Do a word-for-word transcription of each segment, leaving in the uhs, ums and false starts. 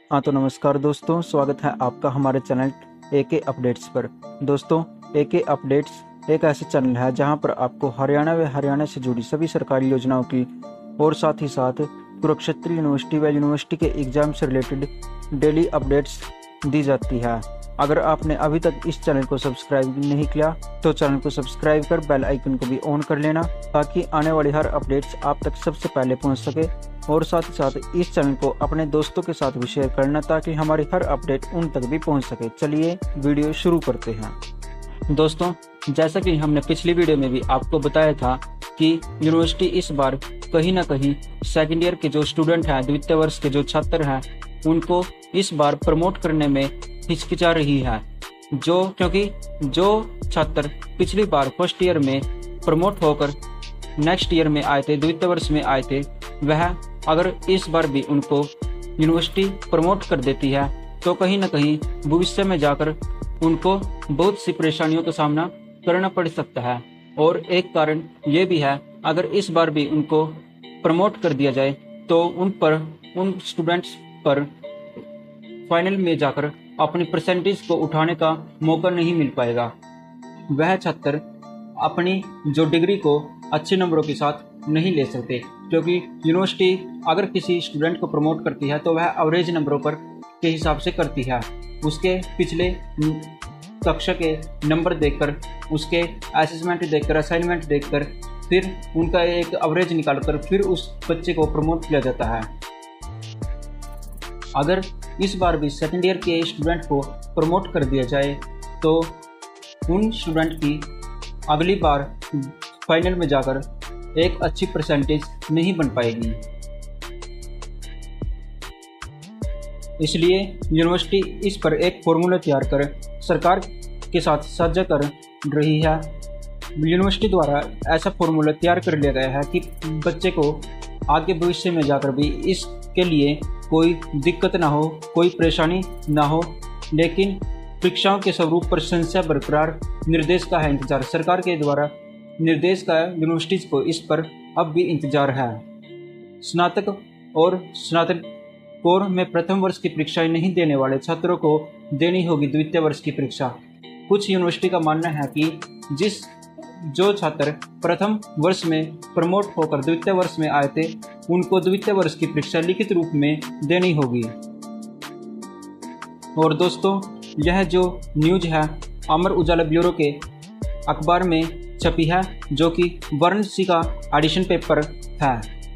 हाँ तो नमस्कार दोस्तों, स्वागत है आपका हमारे चैनल ए के अपडेट्स पर। दोस्तों, ए के अपडेट्स एक ऐसे चैनल है जहां पर आपको हरियाणा व हरियाणा से जुड़ी सभी सरकारी योजनाओं की और साथ ही साथ कुरुक्षेत्र यूनिवर्सिटी व यूनिवर्सिटी के एग्जाम से रिलेटेड डेली अपडेट्स दी जाती है। अगर आपने अभी तक इस चैनल को सब्सक्राइब नहीं किया तो चैनल को सब्सक्राइब कर बेल आइकन को भी ऑन कर लेना, ताकि आने वाली हर अपडेट्स आप तक सबसे पहले पहुंच सके। और साथ ही साथ इस चैनल को अपने दोस्तों के साथ भी शेयर करना, ताकि हमारी हर अपडेट उन तक भी पहुंच सके। चलिए वीडियो शुरू करते हैं। दोस्तों, जैसा कि हमने पिछली वीडियो में भी आपको बताया था कि यूनिवर्सिटी इस बार कहीं ना कहीं सेकेंड ईयर के जो स्टूडेंट हैं, द्वितीय वर्ष के जो छात्र हैं, उनको इस बार प्रमोट करने में हिचकिचा रही है। जो क्योंकि जो छात्र पिछली बार फर्स्ट ईयर में प्रमोट होकर नेक्स्ट ईयर में आए थे, द्वितीय वर्ष में आए थे, वह अगर इस बार भी उनको यूनिवर्सिटी प्रमोट कर देती है तो कहीं ना कहीं भविष्य में जाकर उनको बहुत सी परेशानियों का सामना करना पड़ सकता है। और एक कारण ये भी है, अगर इस बार भी उनको प्रमोट कर दिया जाए तो उन पर उन स्टूडेंट्स पर फाइनल में जाकर अपनी परसेंटेज को उठाने का मौका नहीं मिल पाएगा। वह छात्र अपनी जो डिग्री को अच्छे नंबरों के साथ नहीं ले सकते, क्योंकि यूनिवर्सिटी अगर किसी स्टूडेंट को प्रमोट करती है तो वह एवरेज नंबरों पर के हिसाब से करती है। उसके पिछले कक्षा के नंबर देखकर, उसके असेसमेंट देखकर, असाइनमेंट देखकर, फिर उनका एक एवरेज निकालकर फिर उस बच्चे को प्रमोट किया जाता है। अगर इस बार भी सेकेंड ईयर के स्टूडेंट को प्रमोट कर दिया जाए तो उन स्टूडेंट की अगली बार फाइनल में जाकर एक अच्छी परसेंटेज नहीं बन पाएगी। इसलिए यूनिवर्सिटी इस पर एक फॉर्मूला तैयार कर सरकार के साथ साझा कर रही है। यूनिवर्सिटी द्वारा ऐसा फॉर्मूला तैयार कर लिया गया है कि बच्चे को आगे भविष्य में जाकर भी इसके लिए कोई दिक्कत ना हो, कोई परेशानी ना हो। लेकिन परीक्षाओं के स्वरूप पर संशय बरकरार, निर्देश का है इंतजार। सरकार के द्वारा निर्देश का यूनिवर्सिटीज को इस पर अब भी इंतजार है। स्नातक और स्नातकोत्तर में प्रथम वर्ष की परीक्षाएं नहीं देने वाले छात्रों को देनी होगी द्वितीय वर्ष की परीक्षा। कुछ यूनिवर्सिटी का मानना है कि जिस जो छात्र प्रथम वर्ष में प्रमोट होकर द्वितीय वर्ष में आए थे, उनको द्वितीय वर्ष की परीक्षा लिखित रूप में देनी होगी। और दोस्तों, यह जो न्यूज है अमर उजाला ब्यूरो के अखबार में छपी है, जो कि वाराणसी का एडिशन पेपर है।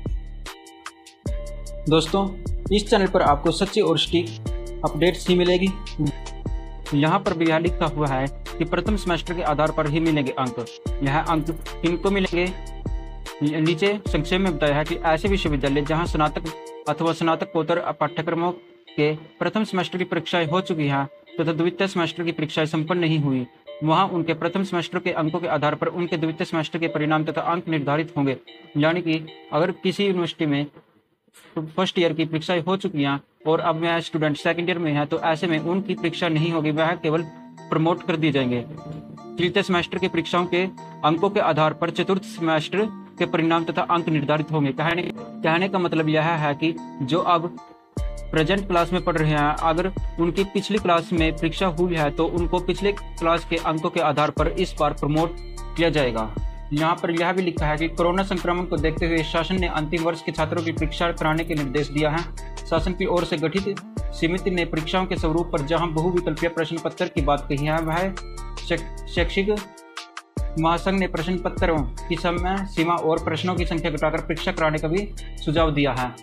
दोस्तों, इस चैनल पर आपको सच्ची और सटीक अपडेट्स ही मिलेगी। यहाँ पर भी यह लिखा हुआ है कि प्रथम सेमेस्टर के आधार पर ही मिलेंगे अंक। यह अंक किनको मिलेंगे? नीचे संक्षेप में बताया है कि ऐसे विश्वविद्यालय जहाँ स्नातक अथवा स्नातकोत्तर पाठ्यक्रमों के प्रथम सेमेस्टर की परीक्षाएं हो चुकी हैं तथा द्वितीय सेमेस्टर की परीक्षाएं संपन्न नहीं हुई, वहां उनके प्रथम सेमेस्टर के अंकों के आधार पर उनके द्वितीय सेमेस्टर के परिणाम तथा अंक निर्धारित होंगे। यानी कि अगर किसी यूनिवर्सिटी में फर्स्ट ईयर की परीक्षाएं हो चुकी हैं और अब वह स्टूडेंट सेकंड ईयर में है, तो ऐसे में उनकी परीक्षा नहीं होगी, वह केवल प्रमोट कर दिए जाएंगे। तृतीय सेमेस्टर की परीक्षाओं के अंकों के आधार पर चतुर्थ सेमेस्टर के परिणाम तथा अंक निर्धारित होंगे। कहने कहने का मतलब यह है कि जो अब प्रेजेंट क्लास में पढ़ रहे हैं, अगर उनकी पिछली क्लास में परीक्षा हुई है तो उनको पिछले क्लास के अंकों के आधार पर इस बार प्रमोट किया जाएगा। यहाँ पर यह भी लिखा है कि कोरोना संक्रमण को देखते हुए शासन ने अंतिम वर्ष के छात्रों की परीक्षा कराने के निर्देश दिया है। शासन की ओर से गठित समिति ने परीक्षाओं के स्वरूप पर जहां बहुविकल्पीय प्रश्न पत्र की बात कही है, वह शैक्षिक महासंघ ने प्रश्न पत्रों की समय सीमा और प्रश्नों की संख्या घटाकर परीक्षा कराने का भी सुझाव दिया है।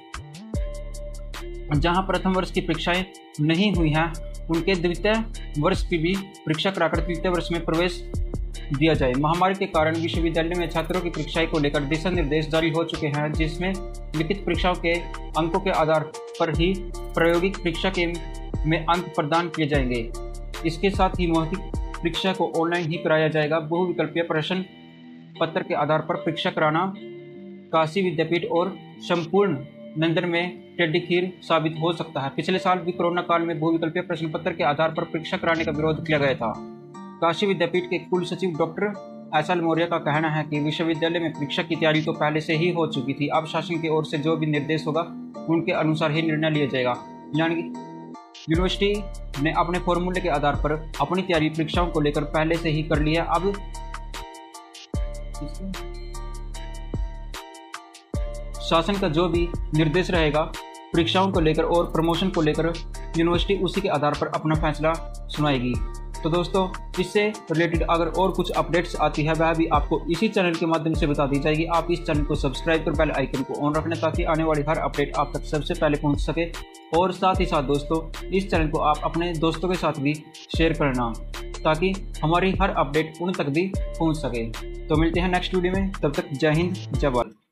जहां प्रथम वर्ष की परीक्षाएं नहीं हुई हैं, उनके द्वितीय वर्ष की भी परीक्षा कराकर तृतीय वर्ष में प्रवेश दिया जाए। महामारी के कारण विश्वविद्यालय में छात्रों की परीक्षाएं को लेकर दिशा निर्देश जारी हो चुके हैं, जिसमें लिखित परीक्षाओं के अंकों के आधार पर ही प्रायोगिक परीक्षा के में अंक प्रदान किए जाएंगे। इसके साथ ही मौखिक परीक्षा को ऑनलाइन ही कराया जाएगा। बहुविकल्पीय प्रश्न पत्र के आधार पर परीक्षा कराना काशी विद्यापीठ और संपूर्ण नंदन में टेढ़ी खीर साबित हो सकता है। पिछले साल भी कोरोना काल में बहुविकल्पीय प्रश्न पत्र के आधार पर परीक्षा कराने का विरोध किया गया था। काशी विद्यापीठ के कुल सचिव डॉक्टर एस एल मौर्य का कहना है कि विश्वविद्यालय में परीक्षा की तैयारी तो पहले से ही हो चुकी थी, अब शासन की ओर से जो भी निर्देश होगा उनके अनुसार ही निर्णय लिया जाएगा। यानी यूनिवर्सिटी ने अपने फॉर्मूले के आधार पर अपनी तैयारी परीक्षाओं को लेकर पहले से ही कर ली है। अब शासन का जो भी निर्देश रहेगा परीक्षाओं को लेकर और प्रमोशन को लेकर, यूनिवर्सिटी उसी के आधार पर अपना फैसला सुनाएगी। तो दोस्तों, इससे रिलेटेड अगर और कुछ अपडेट्स आती है वह भी आपको इसी चैनल के माध्यम से बता दी जाएगी। आप इस चैनल को सब्सक्राइब कर बेल आइकन को ऑन रखना ताकि आने वाली हर अपडेट आप तक सबसे पहले पहुंच सके। और साथ ही साथ दोस्तों, इस चैनल को आप अपने दोस्तों के साथ भी शेयर करना ताकि हमारी हर अपडेट उन तक भी पहुँच सके। तो मिलते हैं नेक्स्ट वीडियो में, तब तक जय हिंद जय भारत।